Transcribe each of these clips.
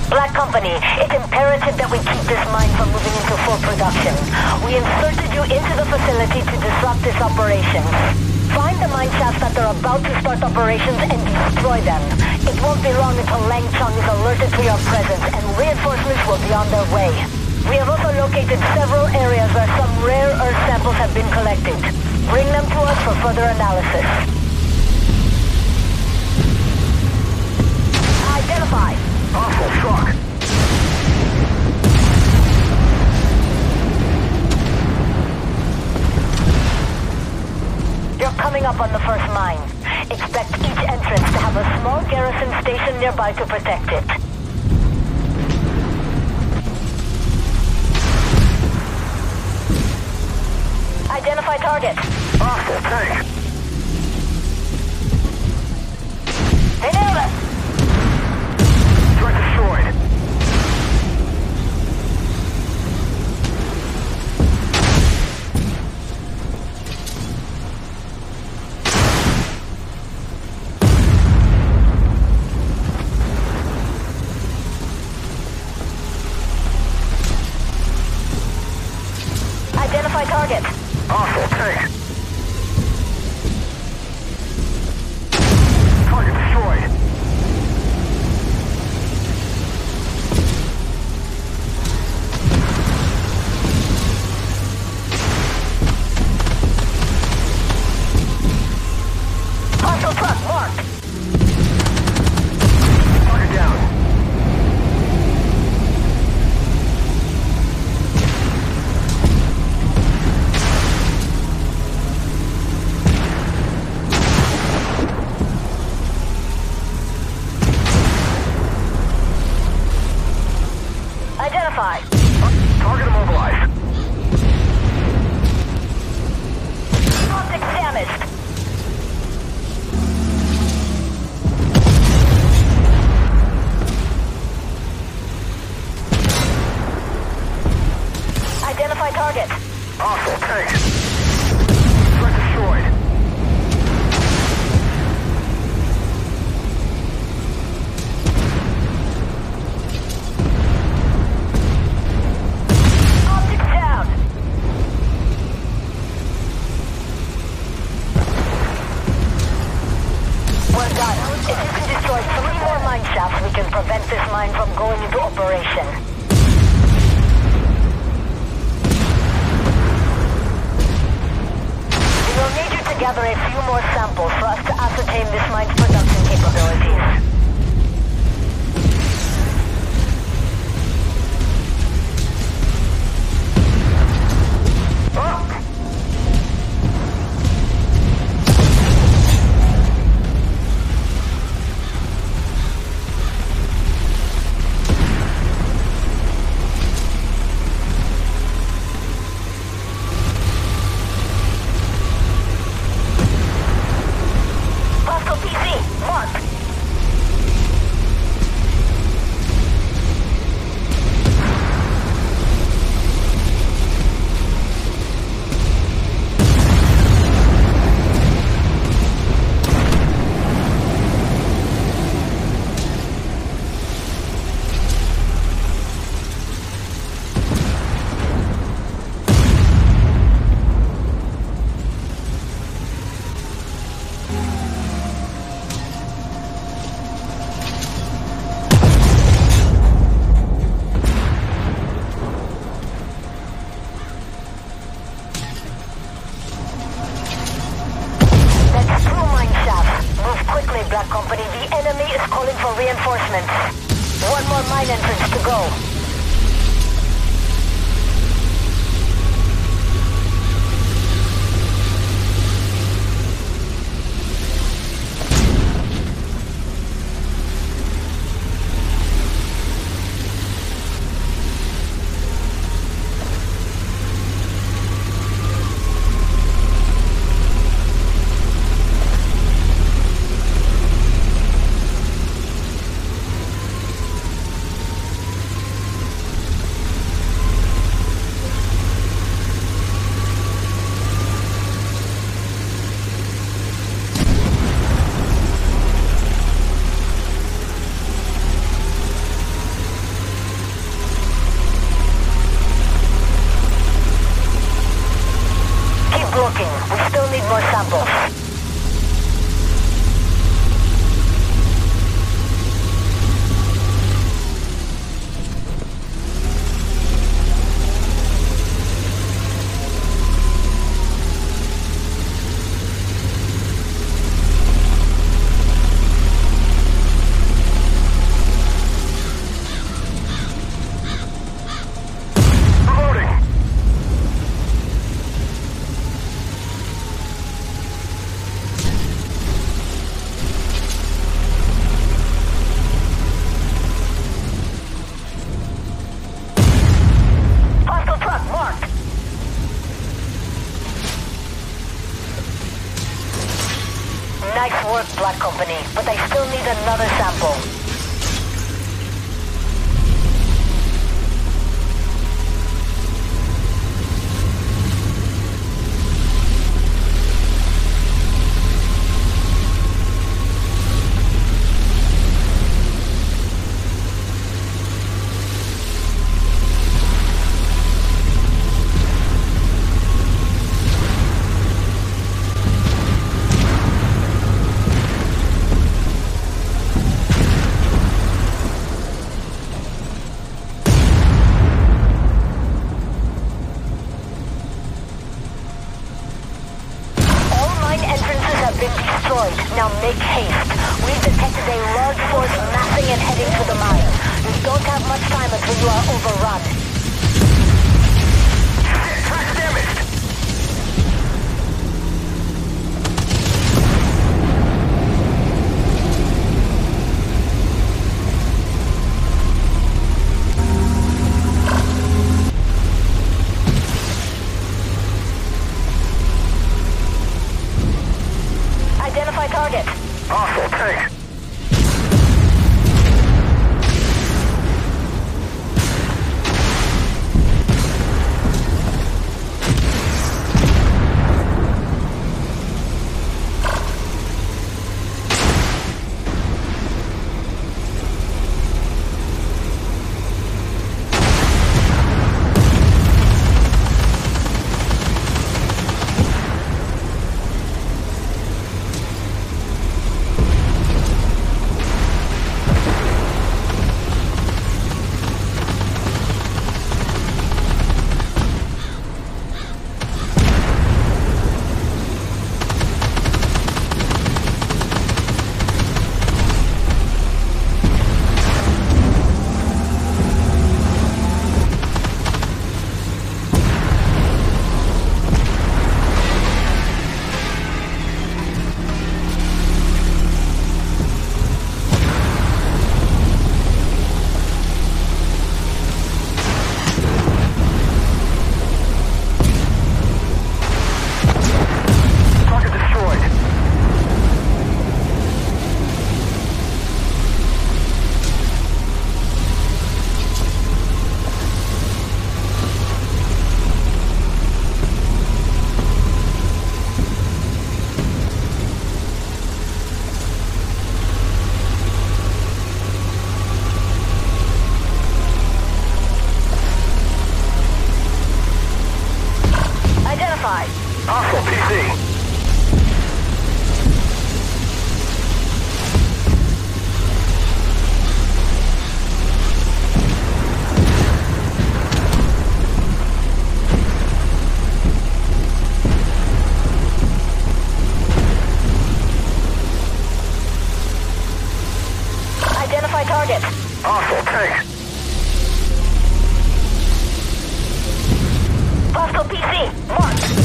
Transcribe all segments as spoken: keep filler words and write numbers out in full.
Black Company, it's imperative that we keep this mine from moving into full production. We inserted you into the facility to disrupt this operation. Find the mine shafts that are about to start operations and destroy them. It won't be long until Lang Chung is alerted to your presence and reinforcements will be on their way. We have also located several areas where some rare earth samples have been collected. Bring them to us for further analysis. Identify. Awful fuck. You're coming up on the first mine. Expect each entrance to have a small garrison station nearby to protect it. Identify target. Awful tank. They nailed it! Threat destroyed. Identify target. Awful tank. Target destroyed. Hostile truck marked. Target down. Identify. Target immobilized. Optics damaged. Identify target. Awful tank. Threat destroyed. Optics down. Well done. If you can destroy three more mine shafts, we can prevent this mine from going into operation. We will need you to gather a few more samples for us to ascertain this mine's production capabilities. Hostile P C, marked. That's two mine shafts. Move quickly, Black Company. The enemy is calling for reinforcements. One more mine entrance to go. working. We still need more samples. Nice work, Black Company, but I still need another sample. Now make haste. We've detected a large force massing and heading for the mine. You don't have much time until you are overrun. Shit, track's damaged! Identify target. Hostile tank. Hostile P C. Identify target. Hostile tank. Hostile P C. Marked.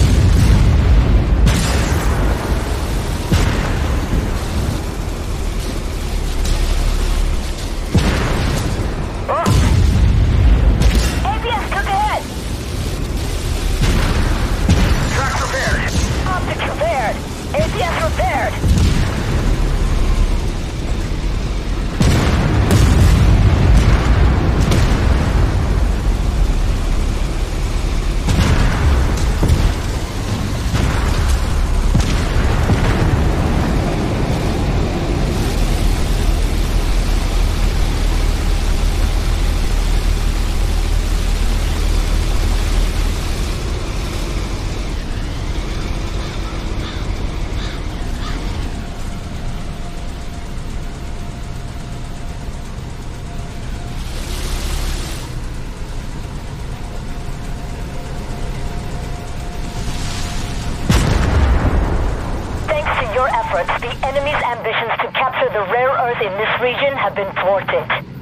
your efforts, the enemy's ambitions to capture the rare earth in this region have been thwarted.